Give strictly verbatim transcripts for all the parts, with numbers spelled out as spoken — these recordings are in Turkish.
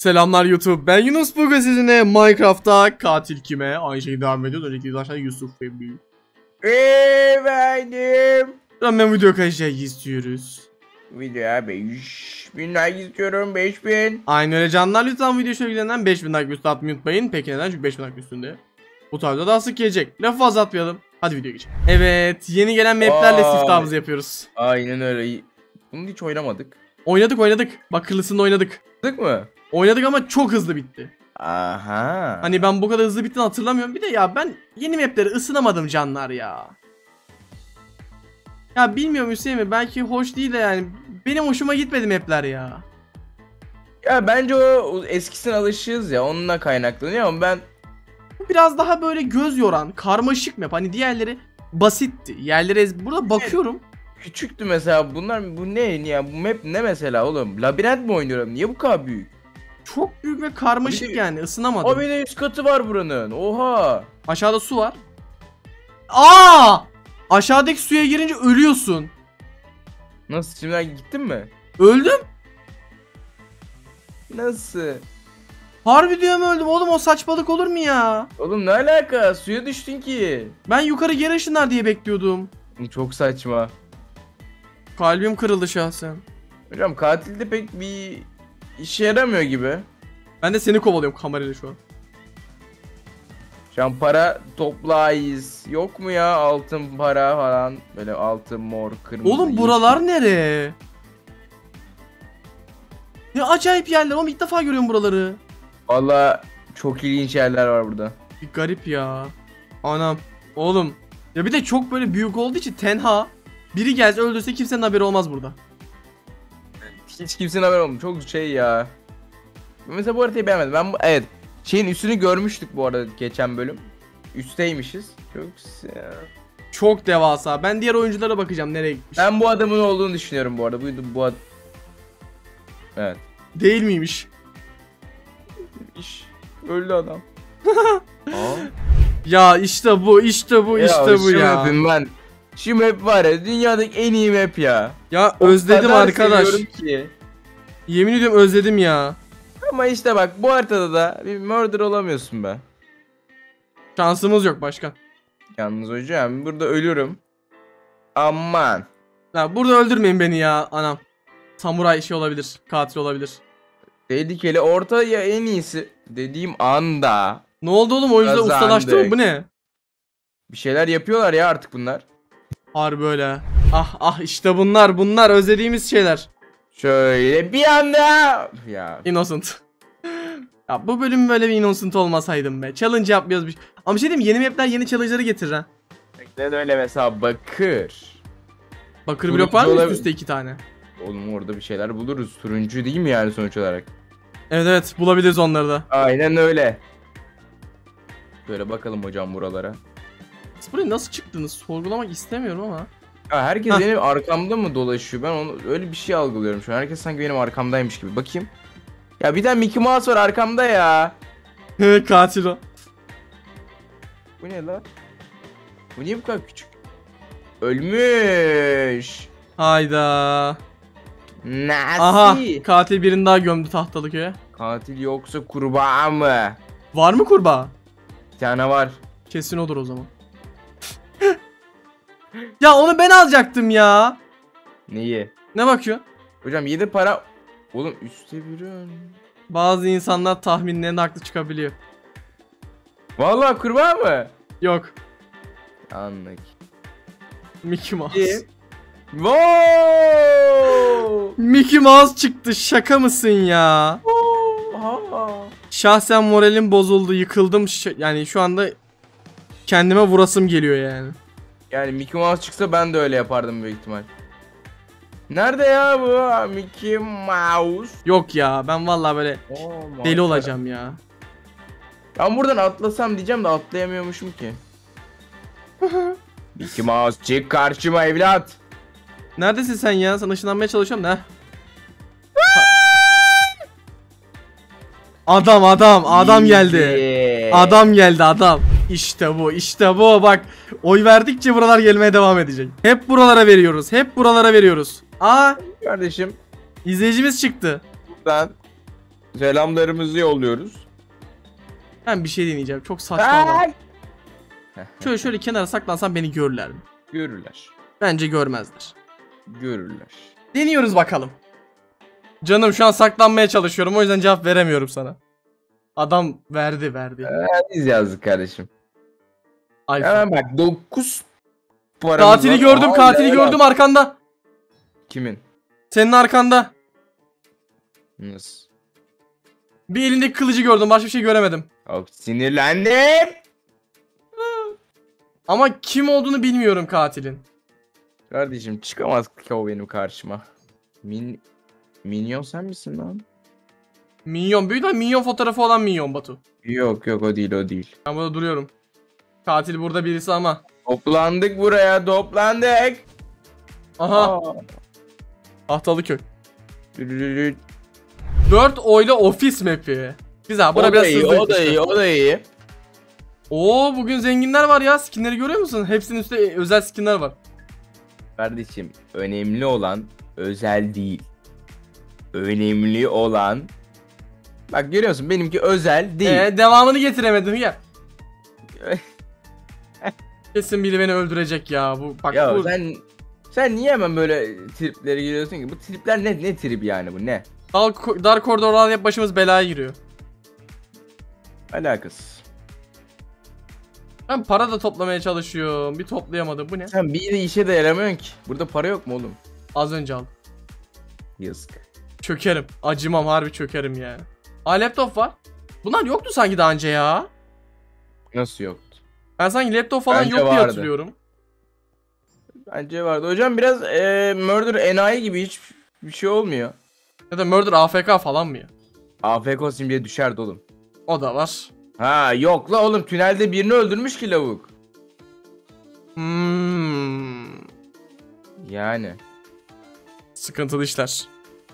Selamlar YouTube. Ben Yunus, bugün sizinle Minecraft'ta katil kime? Aynı şekilde devam ediyoruz. Önceki videoda Yusuf ve Büyük. Efendim. Hemen video kaçacak istiyoruz. Videoya beş bin like istiyorum, beş bin. Aynı öyle canlar, lütfen video şöylerinden beş bin like üstü atmayı unutmayın. Peki neden? Çünkü beş bin like üstünde bu tarzda daha sık gelecek. Lafı fazla atmayalım. Hadi videoya geçelim. Evet, yeni gelen maplerle Aa, siftahımızı yapıyoruz. Aynen öyle. Bunu hiç oynamadık. Oynadık oynadık. Bak kırlısında oynadık. Oynadık mı? Oynadık ama çok hızlı bitti. Aha. Hani ben bu kadar hızlı bittiğini hatırlamıyorum. Bir de ya ben yeni maplere ısınamadım canlar ya. Ya bilmiyorum Hüseyin mi? Belki hoş değil de yani. Benim hoşuma gitmedi mapler ya. Ya bence o eskisine alışığız ya, onunla kaynaklanıyor ama ben Bu biraz daha böyle göz yoran, karmaşık map. Hani diğerleri basitti. Yerlere ez... Burada bakıyorum. küçüktü mesela bunlar. Bu ne ya, bu map ne mesela oğlum? Labirent mi oynuyorum? Niye bu kadar büyük? Çok büyük ve karmaşık Abi, yani. Isınamadım. Abi ne üst katı var buranın? Oha. Aşağıda su var. Aa! Aşağıdaki suya girince ölüyorsun. Nasıl, şimdi gittin mi? Öldüm. Nasıl? Harbi diyorum öldüm. Oğlum o saçmalık olur mu ya? Oğlum ne alaka? Suya düştün ki. Ben yukarı geri ışınlar diye bekliyordum. Çok saçma. Kalbim kırıldı şahsen. Hocam katilde pek bir işe yaramıyor gibi. Ben de seni kovalıyorum kamerayla şu an. Şu an para toplayız. Yok mu ya altın para falan? Böyle altın, mor, kırmızı. Oğlum yeşil. buralar nere? Ne acayip yerler. Oğlum ilk defa görüyorum buraları. Valla çok ilginç yerler var burada. Bir garip ya. Anam. Oğlum. Ya bir de çok böyle büyük olduğu için tenha. Biri gelse öldürse kimsenin haberi olmaz burada. Hiç kimsenin haberi olmadı. Çok şey ya. Mesela bu haritayı beğenmedim. Ben bu, evet. Şeyin üstünü görmüştük bu arada geçen bölüm. Üstteymişiz. Çok güzel. Çok devasa. Ben diğer oyunculara bakacağım nereye gitmiş. Ben bu adamın olduğunu düşünüyorum bu arada. Bu bu ad... Evet. Değil miymiş? İş. Öldü adam. Aa. Ya işte bu, işte bu, işte bu şu ya. map'im ben. Şu map var ya, dünyadaki en iyi map ya. Ya O özledim kadar arkadaş. seviyorum ki. Yemin ediyorum özledim ya. Ama işte bak, bu haritada da bir murder olamıyorsun be. Şansımız yok başkan. Yalnız hocam burada ölürüm. Aman. Ya burada öldürmeyin beni ya anam. Samuray şey olabilir, katil olabilir. Tehlikeli orta ya, en iyisi dediğim anda. Ne oldu oğlum, oyuncular Kazandık. ustalaştı mı, bu ne? Bir şeyler yapıyorlar ya artık bunlar. Harbi böyle. Ah ah, işte bunlar bunlar özlediğimiz şeyler. Şöyle bir anda. Ya. Innocent. Ya bu bölüm böyle bir innocent olmasaydım be. Challenge yapmıyoruz bir. Ama bir şey diyeyim mi? Yeni mapler yeni challenge'ları getirir ha. Ne öyle mesela, bakır. Bakır Turuncu blok var mı üst olabilir. üste iki tane? Oğlum orada bir şeyler buluruz. Turuncu değil mi yani sonuç olarak? Evet evet, bulabiliriz onları da. Aynen öyle. Böyle bakalım hocam buralara. Siz buraya nasıl çıktınız? Sorgulamak istemiyorum ama. Ya herkes Heh. benim arkamda mı dolaşıyor? Ben onu öyle bir şey algılıyorum şu an. Herkes sanki benim arkamdaymış gibi. Bakayım. Ya bir tane Mickey Mouse var arkamda ya. Katil o. Bu ne lan? Bu niye bu kadar küçük? Ölmüş. Hayda. Nasıl? Aha, katil birini daha gömdü tahtalı köye. Katil yoksa kurbağa mı? Var mı kurbağa? Bir tane var. Kesin odur o zaman. Ya onu ben alacaktım ya. Neyi? Ne bakıyor? Hocam yedi para. Oğlum üstte bir ön. Bazı insanlar tahminlerinde haklı çıkabiliyor. Vallahi kurbağa mı? Yok. Anlık. Mickey Mouse. İyi. Wow! Mickey Mouse çıktı, şaka mısın ya? Oha! Şahsen moralim bozuldu, yıkıldım. Ş yani şu anda kendime vurasım geliyor yani. Yani Mickey Mouse çıksa ben de öyle yapardım büyük ihtimal. Nerede ya bu Mickey Mouse? Yok ya, ben vallahi böyle Oh, deli olacağım ya. Ben buradan atlasam diyeceğim de atlayamıyormuşum ki. Mickey Mouse çık karşıma evlat. Neredesin sen ya? Sana ışınlanmaya çalışıyorum da. Adam adam adam geldi. Easy. Adam geldi adam. İşte bu, işte bu. Bak, oy verdikçe buralar gelmeye devam edecek. Hep buralara veriyoruz. Hep buralara veriyoruz. Aa, Kardeşim izleyicimiz çıktı. buradan selamlarımızı yolluyoruz. Ben bir şey deneyeceğim. Çok saçma ama. Ay! Şöyle şöyle kenara saklansam beni görürler mi? Görürler. Bence görmezler. Görürler. Deniyoruz bakalım. Canım şu an saklanmaya çalışıyorum. O yüzden cevap veremiyorum sana. Adam verdi verdi. Ee, biz yazdık kardeşim. iPhone. Hemen bak dokuz paramız Katili var. gördüm, Aa, katili level gördüm up. arkanda. Kimin? Senin arkanda. Nasıl? Bir elindeki kılıcı gördüm, başka bir şey göremedim. Çok sinirlendim. Ama kim olduğunu bilmiyorum katilin. Kardeşim çıkamaz ki o benim karşıma. Min Minyon sen misin lan? Minyon, büyük ihtimalle minyon fotoğrafı olan minyon Batu. Yok yok o değil o değil. Ben burada duruyorum. Katil burada birisi ama. Toplandık buraya toplandık. Aha, Aa. Tahtalıköy. Dürürürür. dört oyla ofis map'i. Güzel, bura O biraz da iyi hızlı o da gitmişti. iyi o da iyi. Oo, bugün zenginler var ya, skinleri görüyor musun? Hepsinin üstünde özel skinler var. Kardeşim önemli olan özel değil. Önemli olan. Bak görüyorsun benimki özel değil. Ee, devamını getiremedim ya. Kesin biri beni öldürecek ya. Bu bak Ya bu sen sen niye hemen böyle triplere giriyorsun ki? Bu tripler ne ne trip yani bu ne? dar, dar koridorlar hep başımız belaya giriyor. Alakası. Ben para da toplamaya çalışıyorum. Bir toplayamadım. Bu ne? Sen bir de işe de yaramıyorsun ki. Burada para yok mu oğlum? Az önce aldım. Yazık. Çökerim. Acımam, harbi çökerim yani. Aa, laptop var. Bunlar yoktu sanki daha önce ya. Nasıl yoktu? Ben sanki laptop falan Bence yok diye vardı. hatırlıyorum. Bence vardı. Hocam biraz e, murder enayi gibi hiç bir şey olmuyor. Ya da Murder A F K falan mı ya? A F K simbiye düşerdi oğlum. O da var. Ha yok la oğlum tünelde birini öldürmüş ki lavuk. Hmm. Yani. Sıkıntılı işler.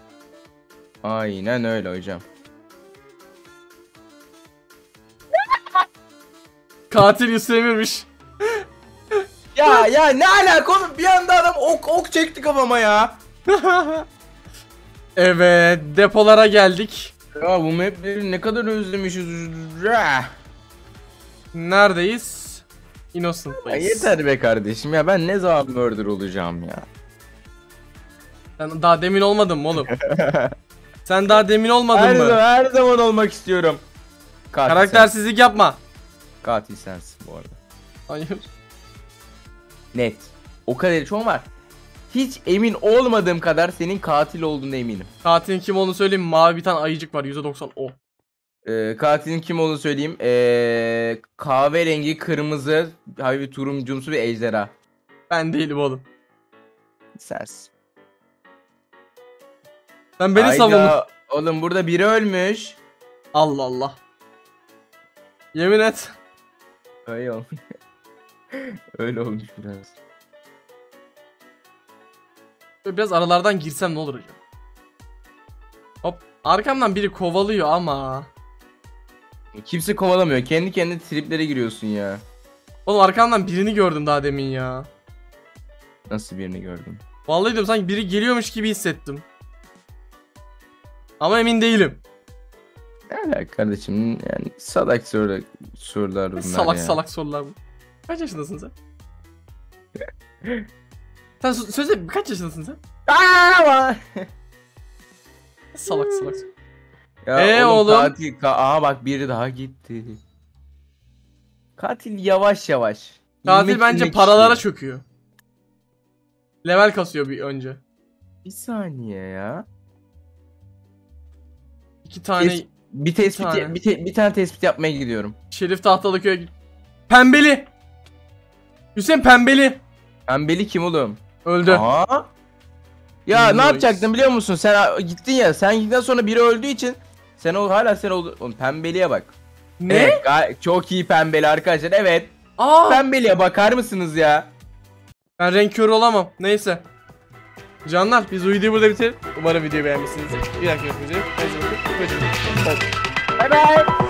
Aynen öyle hocam. Katil Yusuf Emir'miş. Ya ya ne alaka oğlum bir anda adam ok ok çekti kafama ya. Evet, depolara geldik. Ya bu mapleri ne kadar özlemişiz. Ya Neredeyiz? Innocent'dayız. yeter be kardeşim ya ben ne zaman murder olacağım ya. Sen daha demin olmadın mı oğlum? Sen daha demin olmadın Her mı? zaman, her zaman olmak istiyorum. Katil Karaktersizlik yapma. sensin. Katil sensin bu arada. Hayır. Net. O kadar çok var. Hiç emin olmadığım kadar senin katil olduğuna eminim. Katilin kim olduğunu söyleyeyim mi? Mavi bir tane ayıcık var, yüzde doksan o. Ee, katilin kim olduğunu söyleyeyim. Ee, kahverengi, kırmızı, hafif turuncumsu bir ejderha. Ben değilim oğlum. Sensin. Sen beni Hayda, savundun. oğlum burada biri ölmüş. Allah Allah. Yemin et. Öyle olmuş. Öyle olmuş biraz. Biraz aralardan girsem ne olur acaba? Hop. Arkamdan biri kovalıyor ama. Kimse kovalamıyor. Kendi kendine triplere giriyorsun ya. Oğlum arkamdan birini gördüm daha demin ya. Nasıl birini gördün? Vallahi diyorum sanki biri geliyormuş gibi hissettim. Ama emin değilim. Ya kardeşim yani salak sorular, sorular bunlar Salak ya. salak sorular bu. Kaç yaşındasın sen? Sen sö- söyle kaç yaşındasın sen? Aa! Salak salak. Ya Ee, oğlum, oğlum? katil ka- aha bak biri daha gitti. Katil yavaş yavaş. Katil İlmek bence ilmek paralara işliyor. çöküyor. Level kasıyor bir önce. Bir saniye ya. İki tane Tes- bir tespit tane. bir, te- bir tane tespit yapmaya gidiyorum. Şerif Tahtalıköy'e git. Pembeli. Hüseyin pembeli. Pembeli kim oğlum? Öldü. Aa. Ya ne Boys. yapacaktın biliyor musun? Sen a- gittin ya. Sen gittikten sonra biri öldüğü için sen o hala sen oldu. Oğlum pembeliye bak. Ne? Evet, ga- çok iyi pembeli arkadaşlar. Evet. Aa, Pembeliye bakar mısınız ya? ben renk körü olamam. Neyse. Canlar biz bu videoyu burada bitirelim. Umarım videoyu beğenmişsinizdir. Bir dakika görüşmek üzere. Kendinize iyi bakın. Hoşçakalın. Bay bay.